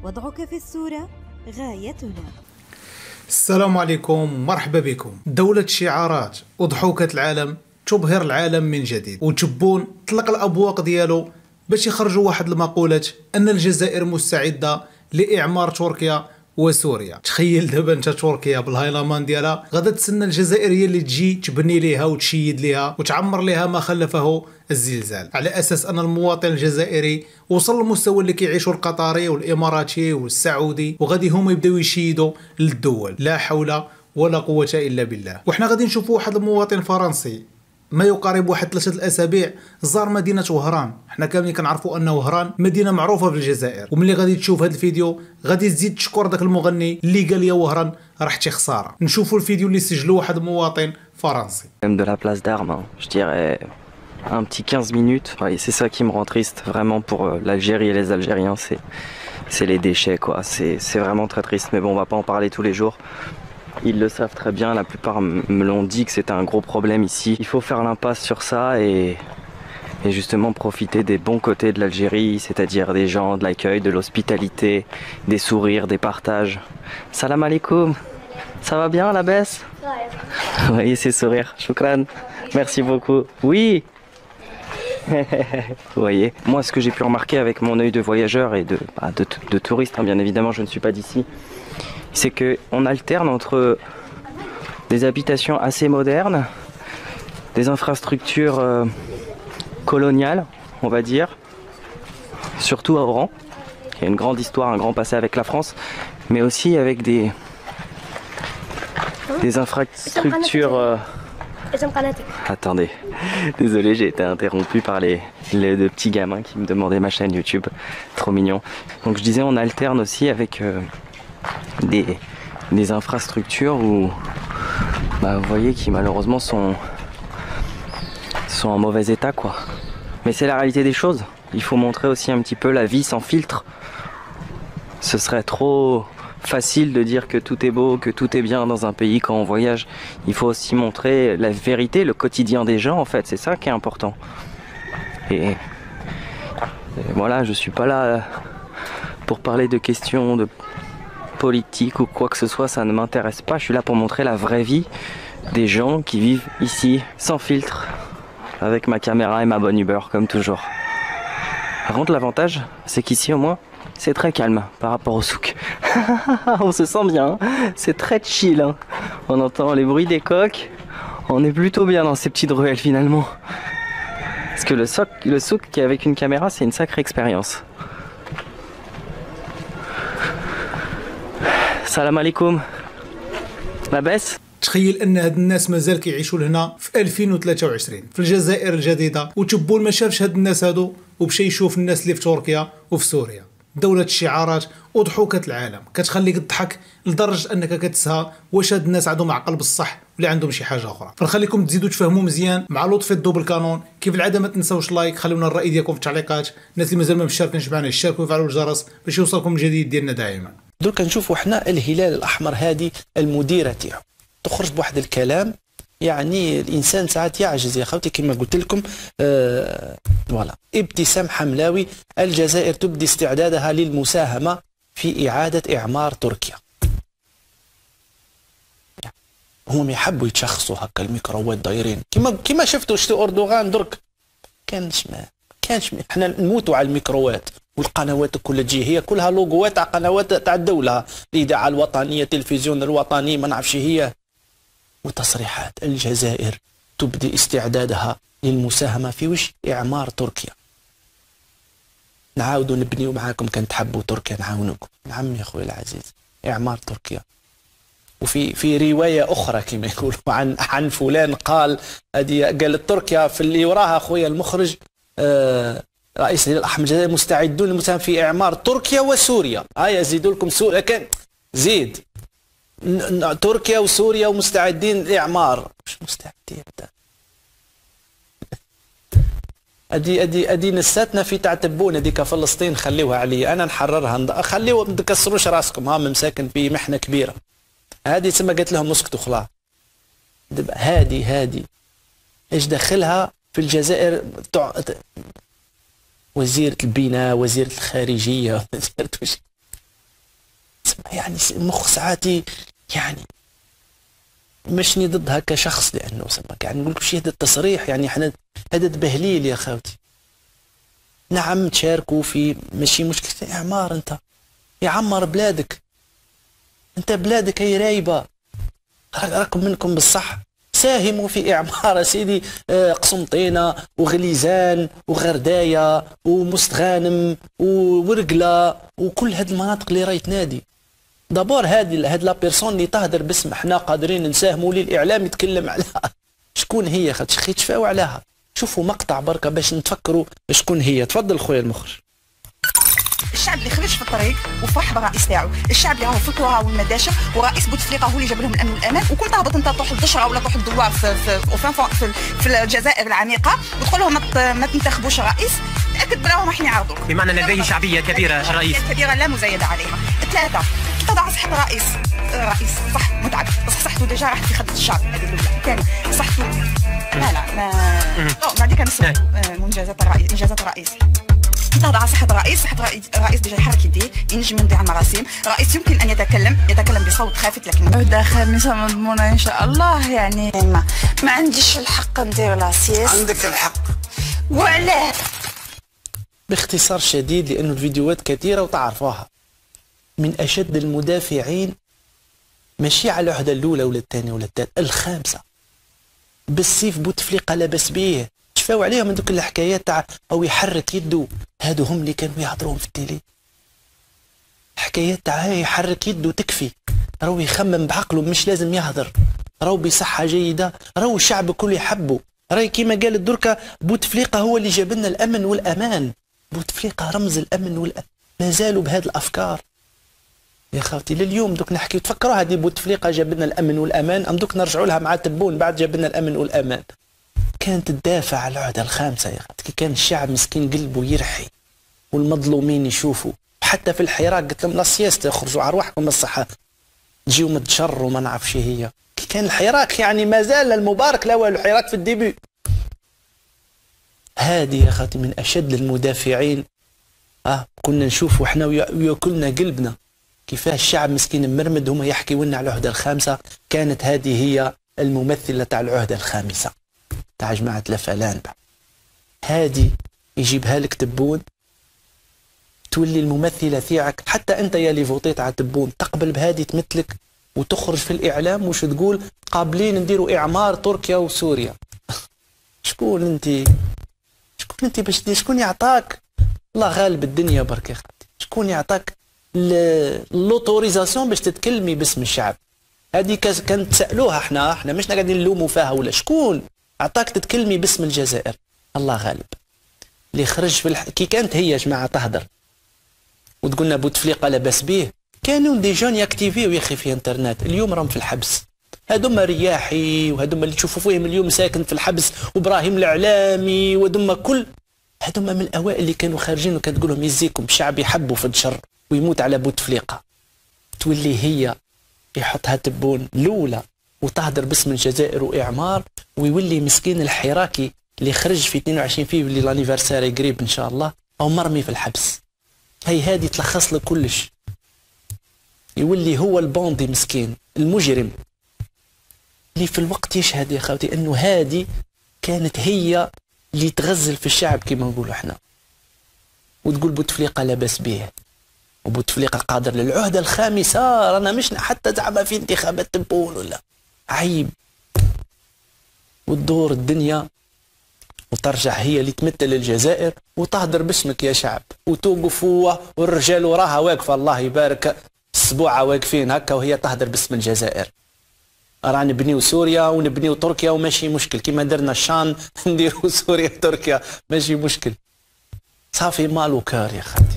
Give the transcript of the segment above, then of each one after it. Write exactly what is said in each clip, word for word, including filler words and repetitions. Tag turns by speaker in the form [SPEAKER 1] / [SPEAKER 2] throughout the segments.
[SPEAKER 1] وضعك في الصورة غايتنا.
[SPEAKER 2] السلام عليكم، مرحبا بكم. دولة الشعارات وضحوكة العالم تبهر العالم من جديد، وتبون طلق الأبواق ديالو باش يخرجوا واحد المقولة أن الجزائر مستعدة لإعمار تركيا وسوريا. تخيل دابا انت تركيا بالهايلامان ديالها غادا تسنى الجزائر هي اللي تجي تبني ليها وتشيد ليها وتعمر ليها ما خلفه الزلزال، على اساس ان المواطن الجزائري وصل للمستوى اللي كيعيشوا القطري والاماراتي والسعودي، وغادي هما يبداو يشيدوا للدول. لا حول ولا قوة الا بالله. وحنا غادي نشوفوا واحد المواطن فرنسي ما يقارب واحد ثلاثة الأسابيع زار مدينة وهران. حنا كاملين كنعرفوا أن وهران مدينة معروفة في الجزائر، وملي غادي تشوف هذا الفيديو غادي تزيد تشكر داك المغني اللي قال يا وهران راحتي خسارة. نشوفوا الفيديو اللي سجلوه واحد المواطن فرنسي.
[SPEAKER 3] Même de la place d'Armes, je dirais un petit quinze minutes. Ouais, c'est ça qui me rend triste vraiment pour l'Algérie et les Algériens, c'est c'est les déchets quoi. C'est c'est vraiment très triste, mais bon, on va pas en parler tous les jours. Ils le savent très bien, la plupart me l'ont dit que c'était un gros problème ici. Il faut faire l'impasse sur ça et, et justement profiter des bons côtés de l'Algérie, c'est-à-dire des gens, de l'accueil, de l'hospitalité, des sourires, des partages. Salam alaikum, ça va bien la baisse? Vous voyez ces sourires, choukran, merci beaucoup. Oui. Vous voyez, moi ce que j'ai pu remarquer avec mon œil de voyageur et de, bah, de, de touriste, hein, bien évidemment je ne suis pas d'ici, c'est qu'on alterne entre des habitations assez modernes, des infrastructures euh, coloniales, on va dire, surtout à Oran. Il y a une grande histoire, un grand passé avec la France, mais aussi avec des, des infrastructures... Euh... Attendez, désolé, j'ai été interrompu par les, les deux petits gamins qui me demandaient ma chaîne YouTube, trop mignon. Donc je disais, on alterne aussi avec... Euh, Des, des infrastructures où bah, vous voyez qui malheureusement sont sont en mauvais état quoi. Mais c'est la réalité des choses. Il faut montrer aussi un petit peu la vie sans filtre. Ce serait trop facile de dire que tout est beau, que tout est bien dans un pays quand on voyage. Il faut aussi montrer la vérité, le quotidien des gens en fait. C'est ça qui est important. Et, et voilà, je suis pas là pour parler de questions de politique ou quoi que ce soit, ça ne m'intéresse pas. Je suis là pour montrer la vraie vie des gens qui vivent ici sans filtre, avec ma caméra et ma bonne Uber comme toujours. Par contre, l'avantage, c'est qu'ici au moins c'est très calme par rapport au souk. On se sent bien, hein, c'est très chill, hein. On entend les bruits des coqs, on est plutôt bien dans ces petites ruelles finalement. Parce que le souk, le souk qui est avec une caméra, c'est une sacrée expérience. السلام عليكم لاباس.
[SPEAKER 2] تخيل ان هاد الناس مازال كيعيشوا لهنا في ألفين وثلاثة وعشرين في الجزائر الجديده، وتبون ما شافش هاد الناس هادو وبشي يشوف الناس اللي في تركيا وفي سوريا. دولة الشعارات وضحوكة العالم كتخليك تضحك لدرجه انك كتسهى واش هاد الناس عندهم عقل بصح ولا عندهم شي حاجه اخرى. فنخليكم تزيدوا تفهموا مزيان مع لطفي الدوبل كانون. كيف العاده ما تنساوش لايك، خليونا الراي ديالكم في التعليقات. الناس اللي مازال ما مشاركينش معنا يشاركوا ويفعلوا الجرس باش يوصلكم الجديد ديالنا دائما.
[SPEAKER 4] درك نشوفوا حنا الهلال الاحمر هذه المديره تاعو تخرج بواحد الكلام، يعني الانسان ساعات يعجز يا خوتي كما قلت لكم. آه فوالا ابتسام حملاوي: الجزائر تبدي استعدادها للمساهمه في اعاده اعمار تركيا. هم يحبوا يتشخصوا هكا الميكرووات دايرين كما كما شفتوا شتو اردوغان درك كانش ما كانش ما. حنا نموتوا على الميكرووات والقنوات كلها تجي هي كلها لوغوات تاع قنوات تاع الدوله، الاذاعه الوطنيه، التلفزيون الوطني، ما نعرفش هي، وتصريحات الجزائر تبدي استعدادها للمساهمه في وش اعمار تركيا. نعاودوا نبنيو معاكم كان تحبوا تركيا نعاونوكم. نعم يا خويا العزيز، اعمار تركيا. وفي في روايه اخرى كما يقولوا عن عن فلان قال هذه قالت تركيا في اللي وراها خويا المخرج آه رئيس الهلال الاحمر الجزائر مستعدون للمساهمه في اعمار تركيا وسوريا. هيا زيدوا لكم سوريا كان زيد تركيا وسوريا ومستعدين لاعمار. مش مستعدين ادي ادي ادي نساتنا في تاع تبون هذيك فلسطين خليوها عليا انا نحررها. خليوا ما تكسروش راسكم، ها مساكن في محنه كبيره. هذه تسمى قالت لهم اسكتوا خلاص. هذه هذه ايش دخلها في الجزائر؟ وزيرة البناء، وزيرة الخارجية، وزيرة وش يعني المخ ساعاتي يعني مشني ضدها كشخص، لانه سمك يعني نقول لك شي هذا التصريح يعني احنا هذا تبهليل يا خاوتي. نعم تشاركوا في ماشي مشكله اعمار، انت يعمر بلادك، انت بلادك هي رايبه، راكم منكم بالصح ساهموا في اعمار سيدي قسنطينه وغليزان وغردايه ومستغانم وورقله وكل هذه المناطق اللي راهي تنادي. دابور هذه هاد لا بيرسون اللي تهدر باسم احنا قادرين نساهموا للاعلام يتكلم عليها، شكون هي؟ خاطر تشفاو عليها. شوفوا مقطع بركه باش نتفكروا شكون هي. تفضل خويا المخرج.
[SPEAKER 5] الشعب اللي خرج في الطريق وفرح بالرئيس تاعو، الشعب اللي راهو في القرى والمداشر، ورئيس بوتفليقه هو اللي جاب لهم الامن والامان. وكل تهبط انت تروح الدشره ولا تروح الدوار في في في, في الجزائر العميقه وتقول لهم ما تنتخبوش الرئيس، تاكد بلاهم راح يعارضوك.
[SPEAKER 6] بمعنى لديه شعبيه كبيره الرئيس.
[SPEAKER 5] كبيره لا مزايده عليها. ثلاثه تضع صحه الرئيس، رئيس صح متعب بس صحته ديجا راحت في خدمه الشعب. هذه الاولى. ثاني صحته لا لا ما بعد كان منجزات الرئيس انجازات الرئيس. تهضر على صحة الرئيس، صحة الرئيس ديجا يحرك يديه، ينجم يمضي على المراسيم، الرئيس يمكن أن يتكلم، يتكلم بصوت خافت لكن
[SPEAKER 7] عهدة خامسة مضمونة إن شاء الله. يعني ما, ما عنديش الحق ندير لاسياس.
[SPEAKER 8] عندك الحق.
[SPEAKER 7] وعلاه؟
[SPEAKER 4] باختصار شديد لأنه الفيديوهات كثيرة وتعرفوها. من أشد المدافعين ماشي على العهدة الأولى ولا الثانية ولا الثالثة، الخامسة. بالسيف بوتفليقة لاباس بيه. تشفاو عليهم من دوك الحكايات تاع او يحرك يده، هادو هم اللي كانوا يهضرون في التيلي. حكايات تاع يحرك يده تكفي، راهو يخمم بعقله مش لازم يهضر، راهو بصحة جيدة، راهو الشعب كله يحبه. راهي كيما قالت دركا بوتفليقة هو اللي جاب لنا الأمن والأمان. بوتفليقة رمز الأمن والأمان، ما زالوا بهذه الأفكار يا خاوتي لليوم. دوك نحكي تفكروا هذه بوتفليقة جاب لنا الأمن والأمان، أم دوك نرجعوا لها مع تبون بعد جاب لنا الأمن والأمان. كانت تدافع على العهدة الخامسة يا خاطر كي كان الشعب مسكين قلبه يرحي والمظلومين يشوفوا. حتى في الحراك قلت لهم لا سياسة خرجوا على رواحكم الصحة تجيو متشر وما نعرفش هي. كي كان الحراك يعني ما زال المبارك لا والو الحراك في الديبي. هذه يا خاطر من أشد المدافعين. اه كنا نشوفوا احنا وياكلنا قلبنا كيفاه الشعب مسكين مرمد هما يحكيوا لنا على العهدة الخامسة. كانت هذه هي الممثلة تاع العهدة الخامسة تاع جماعة لفلان. هادي يجيبها لك تبون تولي الممثلة ثيعك. حتى انت يا اللي فوتيت على تبون تقبل بهادي تمثلك وتخرج في الاعلام وش تقول قابلين نديروا اعمار تركيا وسوريا. شكون انت؟ شكون انت باش شكون يعطاك؟ الله غالب الدنيا برك يا اختي. شكون يعطاك لوتوريزاسيون باش تتكلمي باسم الشعب؟ هذه كانت تسالوها احنا احنا مش قاعدين نلوموا فيها ولا شكون عطاك تتكلمي باسم الجزائر؟ الله غالب. اللي خرج في الح... كي كانت هي جماعه تهدر وتقولنا بوتفليقه لاباس بيه، كانوا دي جون ياكتيفيو يا اخي في انترنت، اليوم راهم في الحبس. هذوما رياحي وهذوما اللي تشوفوا فيهم اليوم ساكن في الحبس وابراهيم الاعلامي وهذوما كل هذوما من الاوائل اللي كانوا خارجين وكانت تقول لهم يزيكم الشعب يحبوا في الشر ويموت على بوتفليقه. تولي هي يحطها تبون الاولى وتهدر باسم الجزائر واعمار، ويولي مسكين الحراكي اللي خرج في اثنين وعشرين فيه اللي لانيفرساري قريب ان شاء الله او مرمي في الحبس. هي هذه تلخص له كلش. يولي هو الباندي مسكين المجرم اللي في الوقت يشهد يا خوتي انه هذه كانت هي اللي تغزل في الشعب كما نقولوا احنا. وتقول بوتفليقه لاباس به وبوتفليقه قادر للعهده الخامسه. رانا مش حتى زعما في انتخابات تبون ولا عيب. وتدور الدنيا وترجع هي اللي تمثل الجزائر وتهدر باسمك يا شعب وتوقف هو والرجال وراها واقفه الله يبارك اسبوع واقفين هكا وهي تهدر باسم الجزائر. راه نبنيو سوريا ونبنيو تركيا وماشي مشكل كيما درنا الشان نديرو سوريا تركيا ماشي مشكل. صافي مالو كار يا خالتي.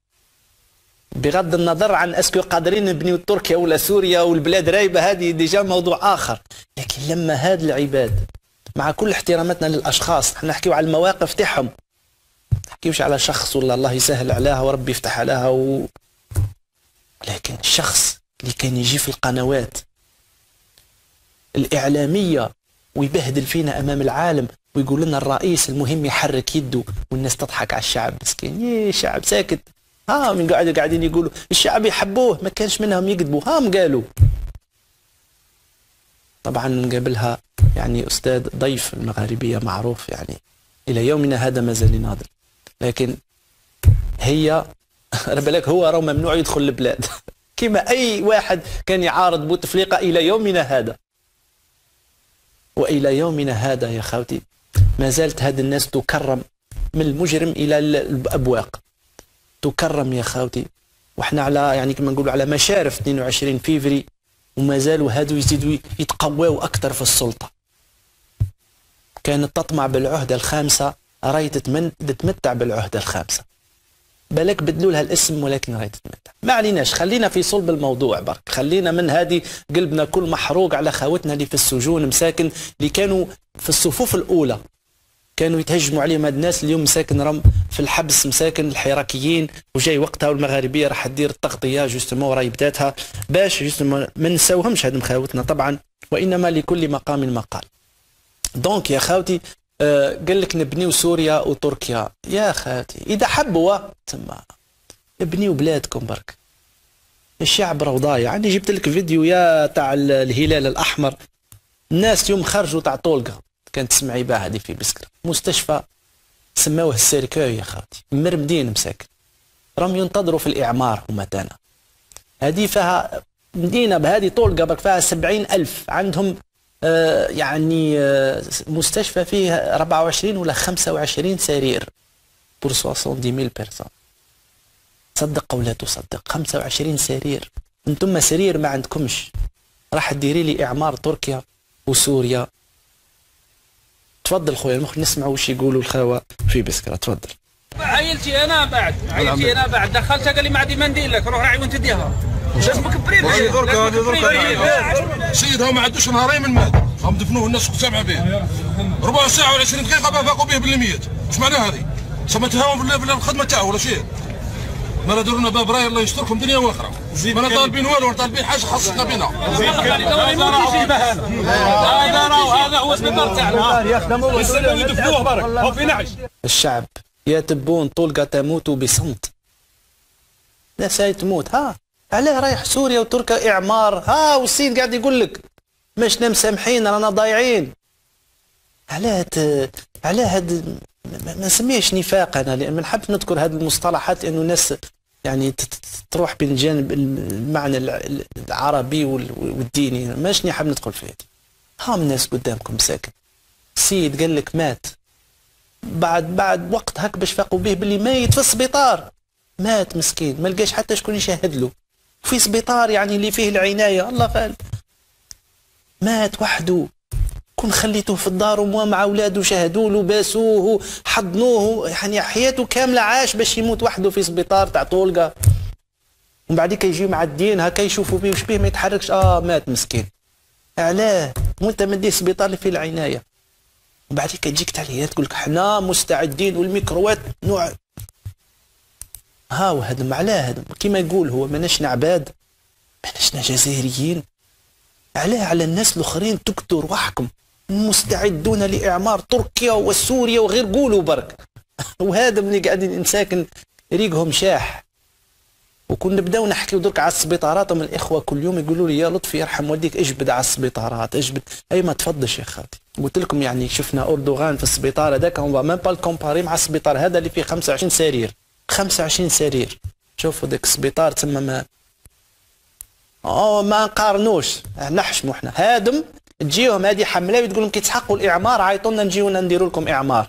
[SPEAKER 4] بغض النظر عن اسكو قادرين نبنيو تركيا ولا سوريا والبلاد رايبه هذه ديجا موضوع اخر، لكن لما هاد العباد مع كل احتراماتنا للاشخاص احنا نحكيو على المواقف تاعهم، نحكيوش على شخص ولا الله يسهل عليها وربي يفتح عليها و... لكن الشخص اللي كان يجي في القنوات الإعلامية ويبهدل فينا أمام العالم ويقول لنا الرئيس المهم يحرك يده والناس تضحك على الشعب مسكين. يا شعب ساكت ها من قاعد قاعدين يقولوا الشعب يحبوه، ما كانش منهم يكذبوا، هم قالوا. طبعا قبلها يعني أستاذ ضيف المغاربية معروف يعني إلى يومنا هذا ما زال يناضل، لكن هي بالك هو راه ممنوع يدخل البلاد كما أي واحد كان يعارض بوتفليقة إلى يومنا هذا. وإلى يومنا هذا يا خاوتي ما زالت هذه الناس تكرم من المجرم إلى الأبواق، تكرم يا خاوتي. وإحنا على يعني كما نقولوا على مشارف اثنين وعشرين فيفري وما زالوا هادو يزيدوا يتقواوا أكثر في السلطة. كانت تطمع بالعهدة الخامسة، راهي تتمتع بالعهدة الخامسة. بالك بدلوا لها الاسم ولكن راهي تتمتع. ما عليناش، خلينا في صلب الموضوع برك، خلينا من هذه قلبنا كل محروق على خاوتنا اللي في السجون مساكن اللي كانوا في الصفوف الأولى، كانوا يتهجموا عليهم هاد الناس اليوم مساكن رم في الحبس مساكن الحراكيين، وجاي وقتها والمغاربيه راح تدير التغطيه جوستومون راهي بداتها باش جوستومون ما نساوهمش هاد مخاوتنا طبعا، وانما لكل مقام مقال. دونك يا خاوتي آه قال لك نبنيو سوريا وتركيا، يا خاوتي اذا حبوا تما ابنيو بلادكم برك. الشعب راه ضايع. عندي جبت لك فيديو يا تاع الهلال الاحمر، الناس يوم خرجوا تاع طولقه كانت تسمعي بها هذه في بسكرة، مستشفى سماوه السيركوي يا خاوتي، مرمدين مساكن راهم ينتظروا في الإعمار هما تانا. هذه فيها مدينة بهذه طول قبل فيها سبعين ألف، عندهم آه يعني آه مستشفى فيه أربعة وعشرين ولا خمسة وعشرين سرير بور سوسون ميل بيرسون. تصدق ولا تصدق خمسة وعشرين سرير، انتم سرير ما عندكمش، راح تديري لي إعمار تركيا وسوريا. تفضل خويا المخ نسمع وش يقولوا الخاوه في بسكره. تفضل.
[SPEAKER 8] عيلتي انا بعد عيلتي انا بعد دخلتها قال لي ما عندي منديل لك روح راعي وانت ديها. لازم مكبرين
[SPEAKER 9] سيد هو ما عندوش نهارين من مات، هم دفنوه الناس سامعه به ربع ساعه ولا عشرين دقيقه فاقوا به بالميت. ايش معنى هذه؟ سمتها في الخدمه تاعو ولا شيء؟ ما لا ديروا لنا باب راي الله يستركم دنيا واخره. ما طالبين والو، طالبين حاجه خاصتنا بنا.
[SPEAKER 8] هذا هذا هو السبيطار تاعنا يستناو يدفنوه برك هو في نعش.
[SPEAKER 4] الشعب يتبون طلقه تموت بصمت. لا ساي تموت ها علاه رايح سوريا وتركيا اعمار، ها والسيد قاعد يقول لك ماشنا مسامحين رانا ضايعين. علاه علاه هاد ما نسميهش نفاق انا، لان ما نحبش نذكر هذه المصطلحات لانه الناس يعني تروح بين الجانب المعنى العربي والديني، ماشني حاب ندخل فيه. هام الناس قدامكم مساكن، السيد قال لك مات بعد بعد وقت هك باش فاقوا به باللي ميت في السبيطار، مات مسكين ما لقاش حتى شكون يشهد له في سبيطار يعني اللي فيه العنايه الله غالب. مات وحده، كون خليتوه في الدار ومع اولاده شاهدوا له باسوه حضنوه يعني حياته كامله عاش باش يموت وحده في سبيطار تاع طولقه. ومن بعد كيجيو معديين هكا يشوفوا بيه وش بيه ما يتحركش، اه مات مسكين. علاه؟ وانت مديه سبيطار اللي فيه العنايه. ومن بعد كتجيك تعليقات تقول لك حنا مستعدين والميكروات نوع ها وهذا علاه هذا كيما يقول هو ماناش عباد ماناش جزائريين. علاه على الناس الاخرين تكثر وحكم مستعدون لاعمار تركيا وسوريا وغير قولوا برك. وهذا اللي قاعدين مساكن ريقهم شاح. وكنا نبداو نحكيو درك على السبيطارات من الاخوه كل يوم يقولوا لي يا لطفي يرحم والديك اجبد على السبيطارات اجبد. اي ما تفضش يا خالتي، قلت لكم يعني شفنا اردوغان في السبيطار هذاك اون ميم با الكومباري مع السبيطار هذا اللي فيه خمسة وعشرين سرير. خمسة وعشرين سرير شوفوا ذاك السبيطار تما ما اه ما نقارنوش نحشموا احنا. هادم تجيهم هذه حمله وتقول لهم كي تحققوا الاعمار عيطوا لنا نجيو نديروا لكم اعمار.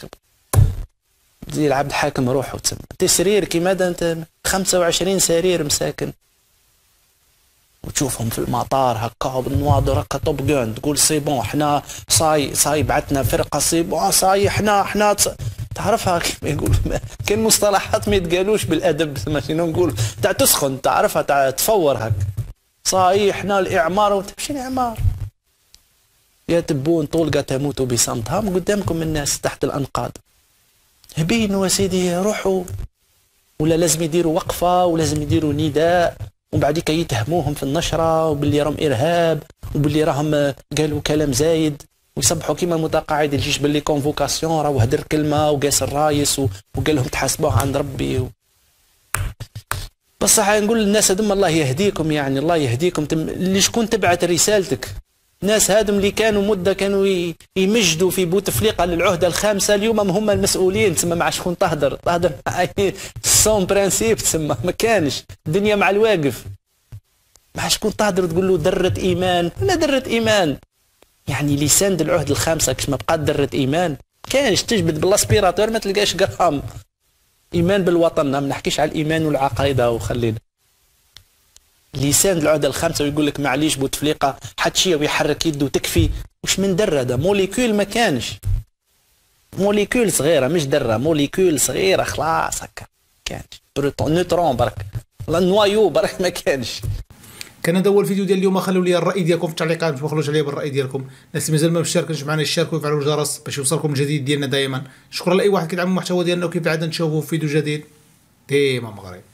[SPEAKER 4] زي العبد الحاكم روحوا تسمى تسرير كيما انت خمسة وعشرين سرير مساكن. وتشوفهم في المطار هكا بالنواظر هكا توب جون تقول سي بون حنا صاي صاي بعثنا فرقه سي بون صاي حنا حنا تعرفها كيما يقول كاين مصطلحات ما يتقالوش بالادب ثم شنو نقول تاع تسخن تعرفها تاع تفور هكا صاي حنا الاعمار وتمشي الاعمار. يا تبون طلقه تموت بصمت. هم قدامكم الناس تحت الانقاض هبينوا يا سيدي روحوا، ولا لازم يديروا وقفه ولازم يديروا نداء ومن بعد يتهموهم في النشره وباللي راهم ارهاب وباللي راهم قالوا كلام زايد ويصبحوا كيما المتقاعد الجيش باللي كونفوكاسيون راه هدر كلمه وقاس الرايس وقال لهم تحاسبوه عند ربي و... بصح نقول للناس هذوما الله يهديكم، يعني الله يهديكم تم... اللي شكون تبعت رسالتك. الناس هادم اللي كانوا مده كانوا يمجدوا في بوتفليقه للعهده الخامسه، اليوم هم المسؤولين. تسمى مع شكون تهدر؟ تهدر مع سون برانسيب، تسمى ما كانش الدنيا مع الواقف. مع شكون تهدر تقول له درة ايمان؟ ولا درة ايمان يعني لسان العهد الخامسه كش ما بقات درة ايمان؟ كانش تجبد بالاسبيراتور ما تلقاش غرام ايمان بالوطن. ما نحكيش على الايمان والعقيده وخلينا لسان العهده الخامسه ويقول لك معليش بوتفليقه حد شي ويحرك يده تكفي. وش من دره؟ ده موليكول ما كانش، موليكول صغيره مش دره، موليكول صغيره خلاص هكا كانش نيوترون برك، لا نوايو برك ما كانش.
[SPEAKER 2] كان هذا هو الفيديو ديال اليوم. خلوا لي الراي ديالكم في التعليقات باش ما تخرجوش عليا بالراي ديالكم. الناس اللي مازال ما مشاركينش معنا يشاركوا ويفعلوا الجرس باش يوصلكم الجديد ديالنا دائما. شكرا لاي واحد كيدعم المحتوى ديالنا وكيف عاده نشوفوا في فيديو جديد ديما مغرب.